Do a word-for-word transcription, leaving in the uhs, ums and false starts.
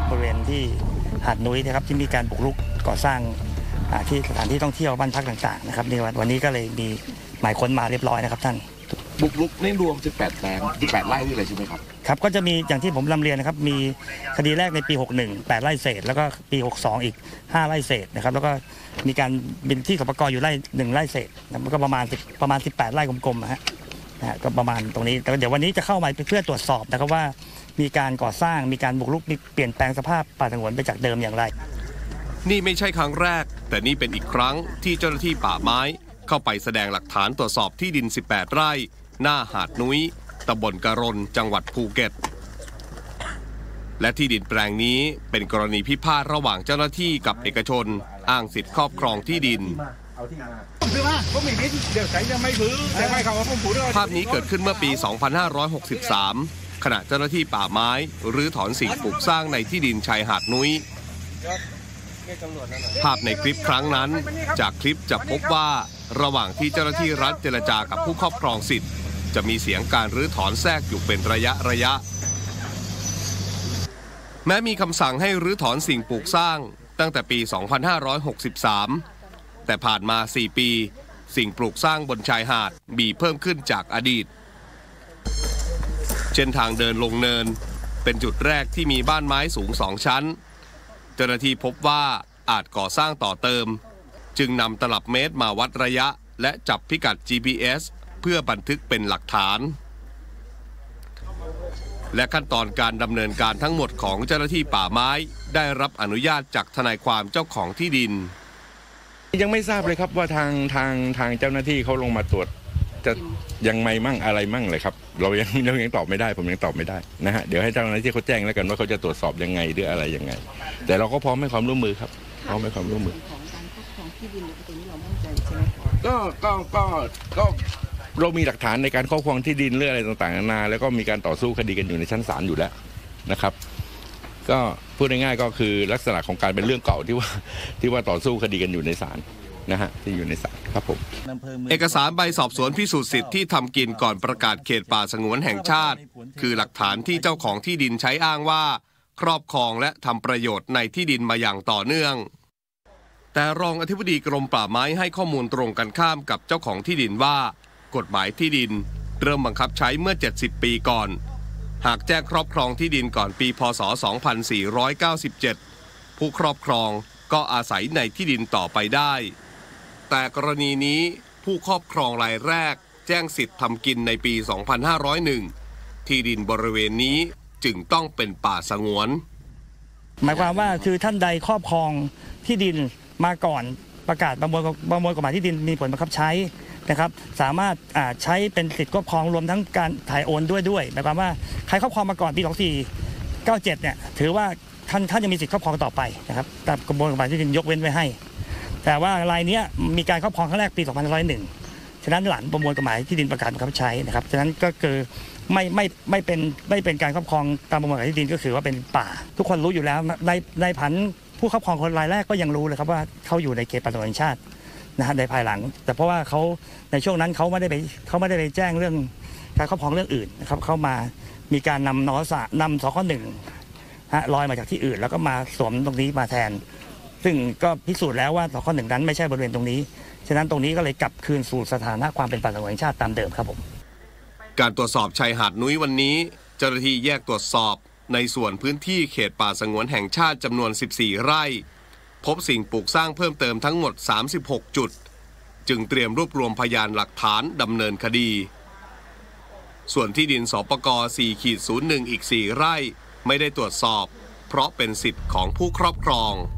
บริเวณที่หาดนุ้ยนะครับที่มีการบุกรุกก่อสร้างที่สถานที่ท่องเที่ยวบ้านพักต่างๆนะครับในวันนี้ก็เลยมีหมายค้นมาเรียบร้อยนะครับท่านบุกรุกในรวมสิบแปดแปลงสิบแปดไร่นี่เลยใช่ไหมครับครับก็จะมีอย่างที่ผมนำเรียนนะครับมีคดีแรกในปีหกสิบเอ็ด แปดไร่เศษแล้วก็ปีหกสิบสองอีกห้าไร่เศษนะครับแล้วก็มีการบินที่สปก.อยู่ไร่หนึ่งไร่เศษมันก็ประมาณประมาณสิบแปดไร่กลมๆนะฮะนะก็ประมาณตรงนี้แต่เดี๋ยววันนี้จะเข้ามาเพื่อตรวจสอบนะครับว่ามีการก่อสร้างมีการบุกรุกมีเปลี่ยนแปลงสภาพป่าสงวนไปจากเดิมอย่างไรนี่ไม่ใช่ครั้งแรกแต่นี่เป็นอีกครั้งที่เจ้าหน้าที่ป่าไม้เข้าไปแสดงหลักฐานตรวจสอบที่ดินสิบแปดไร่หน้าหาดนุ้ยตำบลกะรนจังหวัดภูเก็ตและที่ดินแปลงนี้เป็นกรณีพิพาทระหว่างเจ้าหน้าที่กับเอกชนอ้างสิทธิครอบครองที่ดินภาพนี้เกิดขึ้นเมื่อปี สองพันห้าร้อยหกสิบสาม ขณะเจ้าหน้าที่ป่าไม้รื้อถอนสิ่งปลูกสร้างในที่ดินชายหาดนุ้ยภาพในคลิปครั้งนั้นจากคลิปจะพบว่าระหว่างที่เจ้าหน้าที่รัฐเจรจากับผู้ครอบครองสิทธิ์จะมีเสียงการรื้อถอนแทรกอยู่เป็นระยะระยะแม้มีคำสั่งให้รื้อถอนสิ่งปลูกสร้างตั้งแต่ปี สองพันห้าร้อยหกสิบสาม แต่ผ่านมา สี่ ปีสิ่งปลูกสร้างบนชายหาดมีเพิ่มขึ้นจากอดีตเช่นทางเดินลงเนินเป็นจุดแรกที่มีบ้านไม้สูงสองชั้นเจ้าหน้าที่พบว่าอาจก่อสร้างต่อเติมจึงนำตลับเมตรมาวัดระยะและจับพิกัด จี พี เอส เพื่อบันทึกเป็นหลักฐานและขั้นตอนการดำเนินการทั้งหมดของเจ้าหน้าที่ป่าไม้ได้รับอนุญาตจากทนายความเจ้าของที่ดินยังไม่ทราบเลยครับว่าทางทางทางเจ้าหน้าที่เขาลงมาตรวจจะยังไงมั่งอะไรมั่งเลยครับเรายังเรายังตอบไม่ได้ผมยังตอบไม่ได้นะฮะเดี๋ยวให้เจ้าหน้าที่เขาแจ้งแล้วกันว่าเขาจะตรวจสอบยังไงหรืออะไรยังไงแต่เราก็พร้อมให้ความร่วมมือครับพร้อมให้ความร่วมมือของการครอบครองที่ดินตรงนี้เรามั่นใจใช่ไหมก็ก็ก็ก็เรามีหลักฐานในการครอบครองที่ดินเรื่องอะไรต่างๆนานาแล้วก็มีการต่อสู้คดีกันอยู่ในชั้นศาลอยู่แล้วนะครับก็พูดง่ายๆก็คือลักษณะของการเป็นเรื่องเก่าที่ว่าที่ว่าต่อสู้คดีกันอยู่ในศาลนะฮะที่อยู่ในศาลครับผมเอกสารใบสอบสวนพิสูจน์สิทธิ์ที่ทำกินก่อนประกาศเขตป่าสงวนแห่งชาติคือหลักฐานที่เจ้าของที่ดินใช้อ้างว่าครอบครองและทำประโยชน์ในที่ดินมาอย่างต่อเนื่องแต่รองอธิบดีกรมป่าไม้ให้ข้อมูลตรงกันข้ามกับเจ้าของที่ดินว่ากฎหมายที่ดินเริ่มบังคับใช้เมื่อเจ็ดสิบปีก่อนหากแจ้งครอบครองที่ดินก่อนปีพ.ศ. สองพันสี่ร้อยเก้าสิบเจ็ดผู้ครอบครองก็อาศัยในที่ดินต่อไปได้แต่กรณีนี้ผู้ครอบครองรายแรกแจ้งสิทธิ์ทำกินในปี สองพันห้าร้อยเอ็ด ที่ดินบริเวณนี้จึงต้องเป็นป่าสงวนหมายความว่าคือท่านใดครอบครองที่ดินมาก่อนประกาศประมวลประมวลกฎหมายที่ดินมีผลบังคับใช้นะครับสามารถใช้เป็นสิทธิครอบครองรวมทั้งการถ่ายโอนด้วยด้วยหมายความว่าใครครอบครองมาก่อนปีสองพันสี่ร้อยเก้าสิบเจ็ดเนี่ยถือว่าท่านท่านจะมีสิทธิครอบครองต่อไปนะครับตามประมวลกฎหมายที่ดินยกเว้นไว้ให้แต่ว่ารายนี้มีการครอบครองครั้งแรกปีสองพันห้าร้อยเอ็ดฉะนั้นหลังประมวลกฎหมายที่ดินประกาศบังคับใช้นะครับฉะนั้นก็คือไม่ไม่ไม่เป็นไม่เป็นการครอบครองตามประมวลกฎหมายที่ดินก็คือว่าเป็นป่าทุกคนรู้อยู่แล้วในในผันผู้ครอบครองคนรายแรกก็ยังรู้เลยครับว่าเขาอยู่ในเขตป่าสงวนแห่งชาตินะฮะในภายหลังแต่เพราะว่าเขาในช่วงนั้นเขาไม่ได้ไปเขาไม่ได้ไปแจ้งเรื่องการครอบครองเรื่องอื่นนะครับเขามามีการนำนอสานำสคหนึ่งฮะลอยมาจากที่อื่นแล้วก็มาสวมตรงนี้มาแทนซึ่งก็พิสูจน์แล้วว่าสคหนึ่งนั้นไม่ใช่บริเวณตรงนี้ฉะนั้นตรงนี้ก็เลยกลับคืนสู่สถานะความเป็นป่าสงวนแห่งชาติตามเดิมครับผมการตรวจสอบชายหาดนุ้ยวันนี้เจ้าหน้าที่แยกตรวจสอบในส่วนพื้นที่เขตป่าสงวนแห่งชาติจำนวนสิบสี่ไร่พบสิ่งปลูกสร้างเพิ่มเติมทั้งหมดสามสิบหกจุดจึงเตรียมรวบรวมพยานหลักฐานดำเนินคดีส่วนที่ดินสปก สี่ ศูนย์ หนึ่ง อีกสี่ไร่ไม่ได้ตรวจสอบเพราะเป็นสิทธิ์ของผู้ครอบครอง